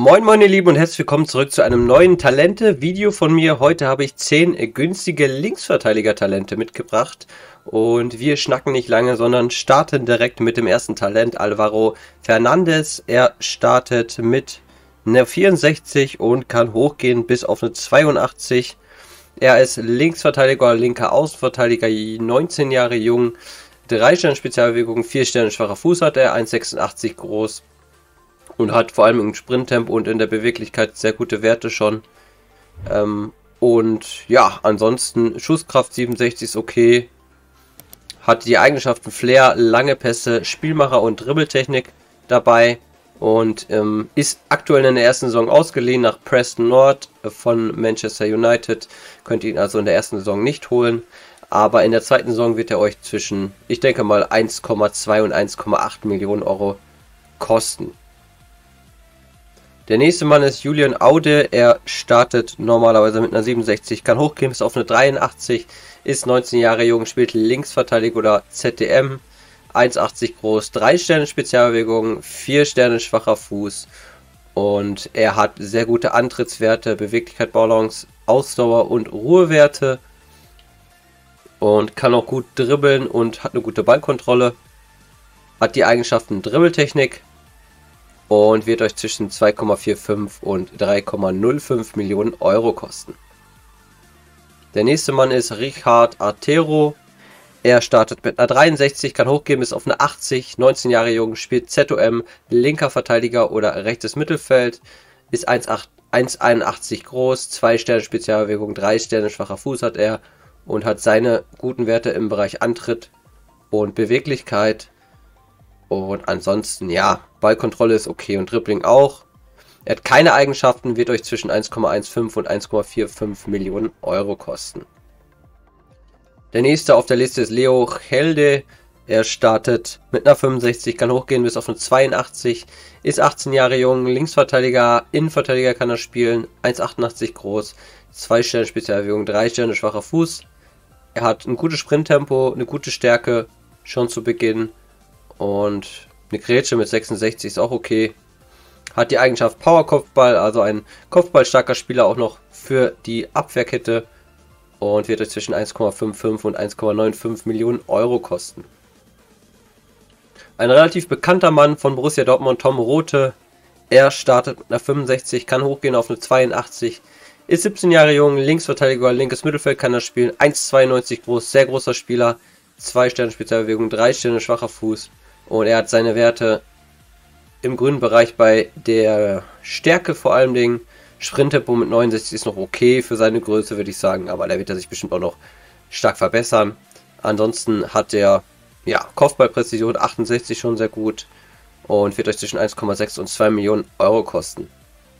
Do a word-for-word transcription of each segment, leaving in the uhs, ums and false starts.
Moin moin ihr Lieben und herzlich willkommen zurück zu einem neuen Talente-Video von mir. Heute habe ich zehn günstige Linksverteidiger-Talente mitgebracht und wir schnacken nicht lange, sondern starten direkt mit dem ersten Talent, Alvaro Fernandes. Er startet mit einer vierundsechzig und kann hochgehen bis auf eine zweiundachtzig. Er ist Linksverteidiger, linker Außenverteidiger, neunzehn Jahre jung, drei Sterne Spezialbewegung, vier Sterne schwacher Fuß hat er, eins Komma sechsundachtzig groß. Und hat vor allem im Sprinttempo und in der Beweglichkeit sehr gute Werte schon. Ähm, und ja, ansonsten Schusskraft siebenundsechzig ist okay. Hat die Eigenschaften Flair, lange Pässe, Spielmacher und Dribbeltechnik dabei. Und ähm, ist aktuell in der ersten Saison ausgeliehen nach Preston North von Manchester United. Könnt ihr ihn also in der ersten Saison nicht holen. Aber in der zweiten Saison wird er euch zwischen, ich denke mal, eins Komma zwei und eins Komma acht Millionen Euro kosten. Der nächste Mann ist Julian Aude. Er startet normalerweise mit einer siebenundsechzig, kann hochgehen bis auf eine dreiundachtzig, ist neunzehn Jahre jung, spielt Linksverteidiger oder Z D M, eins Komma achtzig groß, drei Sterne Spezialbewegung, vier Sterne schwacher Fuß und er hat sehr gute Antrittswerte, Beweglichkeit, Balance, Ausdauer und Ruhewerte und kann auch gut dribbeln und hat eine gute Ballkontrolle, hat die Eigenschaften Dribbeltechnik und wird euch zwischen zwei Komma fünfundvierzig und drei Komma null fünf Millionen Euro kosten. Der nächste Mann ist Richard Artero. Er startet mit einer dreiundsechzig, kann hochgehen bis auf eine achtzig, neunzehn Jahre jung, spielt Z O M, linker Verteidiger oder rechtes Mittelfeld, ist eins Komma einundachtzig groß, zwei Sterne Spezialbewegung, drei Sterne schwacher Fuß hat er und hat seine guten Werte im Bereich Antritt und Beweglichkeit. Und ansonsten, ja, Ballkontrolle ist okay und Dribbling auch. Er hat keine Eigenschaften, wird euch zwischen eins Komma fünfzehn und eins Komma fünfundvierzig Millionen Euro kosten. Der nächste auf der Liste ist Leo Helde. Er startet mit einer fünfundsechzig, kann hochgehen bis auf eine zweiundachtzig, ist achtzehn Jahre jung, Linksverteidiger, Innenverteidiger kann er spielen, eins Komma achtundachtzig groß, zwei Sterne Spezialbewegung, drei Sterne schwacher Fuß. Er hat ein gutes Sprinttempo, eine gute Stärke schon zu Beginn. Und eine Grätsche mit sechsundsechzig ist auch okay. Hat die Eigenschaft Power-Kopfball, also ein kopfballstarker Spieler auch noch für die Abwehrkette. Und wird euch zwischen eins Komma fünfundfünfzig und eins Komma fünfundneunzig Millionen Euro kosten. Ein relativ bekannter Mann von Borussia Dortmund, Tom Rothe. Er startet mit einer fünfundsechzig, kann hochgehen auf eine zweiundachtzig. Ist siebzehn Jahre jung, Linksverteidiger, linkes Mittelfeld kann er spielen. eins Komma zweiundneunzig groß, sehr großer Spieler. zwei Sterne Spezialbewegung, drei Sterne schwacher Fuß. Und er hat seine Werte im grünen Bereich bei der Stärke vor allem Dingen. Sprinttempo mit neunundsechzig ist noch okay für seine Größe, würde ich sagen. Aber da wird er sich bestimmt auch noch stark verbessern. Ansonsten hat er ja, Kopfballpräzision achtundsechzig schon sehr gut. Und wird euch zwischen eins Komma sechs und zwei Millionen Euro kosten.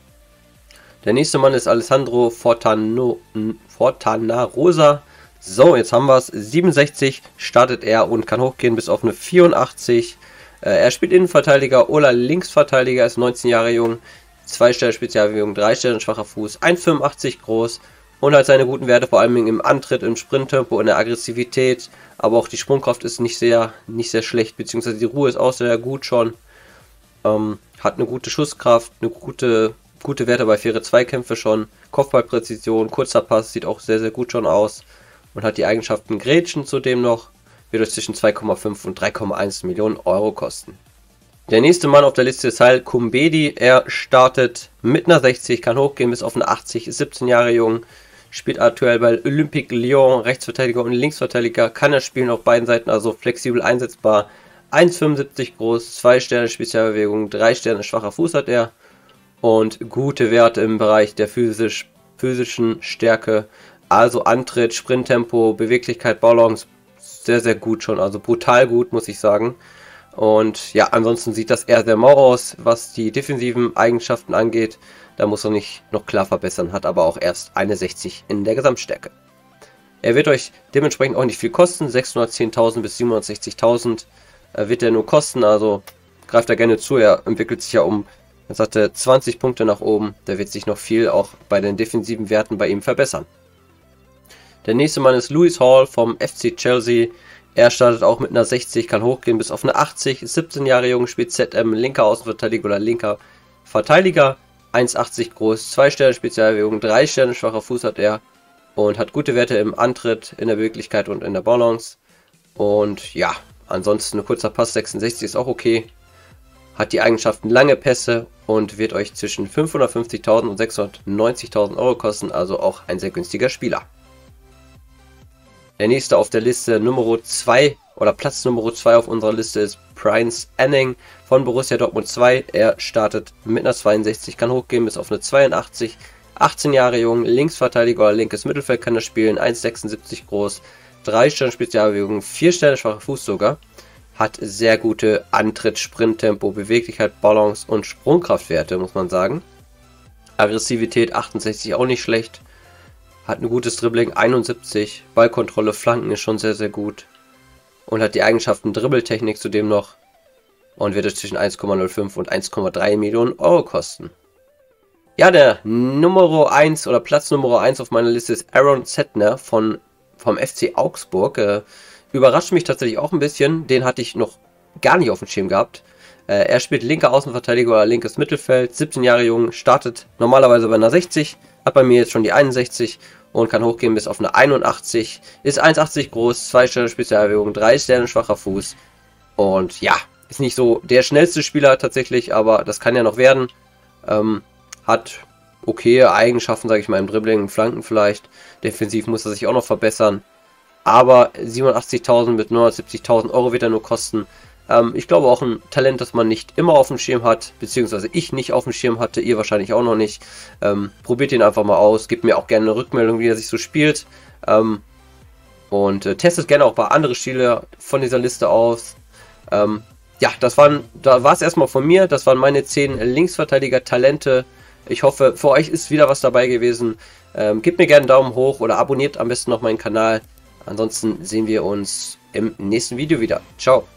Der nächste Mann ist Alessandro Fortano, Fortanarosa. So, jetzt haben wir es. siebenundsechzig startet er und kann hochgehen bis auf eine vierundachtzig. Äh, er spielt Innenverteidiger oder Linksverteidiger, ist neunzehn Jahre jung, zwei Sterne Spezialbewegung, drei Sterne schwacher Fuß, eins Komma fünfundachtzig groß und hat seine guten Werte vor allem im Antritt, im Sprinttempo, in der Aggressivität. Aber auch die Sprungkraft ist nicht sehr, nicht sehr schlecht, beziehungsweise die Ruhe ist auch sehr gut schon. Ähm, hat eine gute Schusskraft, eine gute, gute Werte bei faire Zweikämpfe schon. Kopfballpräzision, kurzer Pass, sieht auch sehr, sehr gut schon aus. Und hat die Eigenschaften Grätschen zudem noch, wird euch zwischen zwei Komma fünf und drei Komma eins Millionen Euro kosten. Der nächste Mann auf der Liste ist Saïd Koumbedi. Er startet mit einer sechzig, kann hochgehen bis auf eine achtzig, ist siebzehn Jahre jung, spielt aktuell bei Olympique Lyon, Rechtsverteidiger und Linksverteidiger, kann er spielen auf beiden Seiten, also flexibel einsetzbar. eins Komma fünfundsiebzig groß, zwei Sterne Spezialbewegung, drei Sterne schwacher Fuß hat er und gute Werte im Bereich der physisch, physischen Stärke. Also Antritt, Sprinttempo, Beweglichkeit, Balance, sehr, sehr gut schon, also brutal gut, muss ich sagen. Und ja, ansonsten sieht das eher sehr mau aus, was die defensiven Eigenschaften angeht. Da muss er nicht noch klar verbessern, hat aber auch erst eine sechzig in der Gesamtstärke. Er wird euch dementsprechend auch nicht viel kosten, sechshundertzehntausend bis siebenhundertsechzigtausend äh, wird er nur kosten, also greift da gerne zu, er entwickelt sich ja um, er sagte, zwanzig Punkte nach oben, da wird sich noch viel auch bei den defensiven Werten bei ihm verbessern. Der nächste Mann ist Lewis Hall vom F C Chelsea. Er startet auch mit einer sechzig, kann hochgehen bis auf eine achtzig, ist siebzehn Jahre jung, spielt Z M, linker Außenverteidiger oder linker Verteidiger, eins achtzig groß, zwei Sterne Spezialbewegung, drei Sterne schwacher Fuß hat er und hat gute Werte im Antritt, in der Beweglichkeit und in der Balance. Und ja, ansonsten ein kurzer Pass, sechsundsechzig ist auch okay. Hat die Eigenschaften lange Pässe und wird euch zwischen fünfhundertfünfzigtausend und sechshundertneunzigtausend Euro kosten, also auch ein sehr günstiger Spieler. Der nächste auf der Liste, Nummer zwei oder Platz Nummer zwei auf unserer Liste, ist Prince Anning von Borussia Dortmund zwei. Er startet mit einer zweiundsechzig, kann hochgehen bis auf eine zweiundachtzig, achtzehn Jahre jung, Linksverteidiger oder linkes Mittelfeld kann er spielen, eins sechsundsiebzig groß, drei Sterne Spezialbewegung, vier Sterne schwacher Fuß sogar. Hat sehr gute Antritt, Sprinttempo, Beweglichkeit, Balance und Sprungkraftwerte, muss man sagen. Aggressivität achtundsechzig auch nicht schlecht. Hat ein gutes Dribbling, einundsiebzig. Ballkontrolle, Flanken ist schon sehr, sehr gut. Und hat die Eigenschaften Dribbeltechnik zudem noch. Und wird es zwischen eins Komma null fünf und eins Komma drei Millionen Euro kosten. Ja, der Nummer eins oder Platz Nummer eins auf meiner Liste ist Aaron Zettner von, vom F C Augsburg. Äh, Überrascht mich tatsächlich auch ein bisschen. Den hatte ich noch gar nicht auf dem Schirm gehabt. Äh, er spielt linker Außenverteidiger oder linkes Mittelfeld. siebzehn Jahre jung, startet normalerweise bei einer sechzig. Hat bei mir jetzt schon die einundsechzig und kann hochgehen bis auf eine einundachtzig. Ist eins achtzig groß, zwei Sterne Spezialbewegung, drei Sterne schwacher Fuß. Und ja, ist nicht so der schnellste Spieler tatsächlich, aber das kann ja noch werden. Ähm, hat okay Eigenschaften, sage ich mal, im Dribbling, Flanken vielleicht. Defensiv muss er sich auch noch verbessern. Aber siebenundachtzigtausend mit neunhundertsiebzigtausend Euro wird er nur kosten. Ähm, ich glaube auch ein Talent, das man nicht immer auf dem Schirm hat, beziehungsweise ich nicht auf dem Schirm hatte, ihr wahrscheinlich auch noch nicht. Ähm, probiert ihn einfach mal aus, gebt mir auch gerne eine Rückmeldung, wie er sich so spielt. Ähm, und äh, testet gerne auch bei anderen Spieler von dieser Liste aus. Ähm, ja, das waren, da war es erstmal von mir. Das waren meine zehn Linksverteidiger-Talente. Ich hoffe, für euch ist wieder was dabei gewesen. Ähm, gebt mir gerne einen Daumen hoch oder abonniert am besten noch meinen Kanal. Ansonsten sehen wir uns im nächsten Video wieder. Ciao.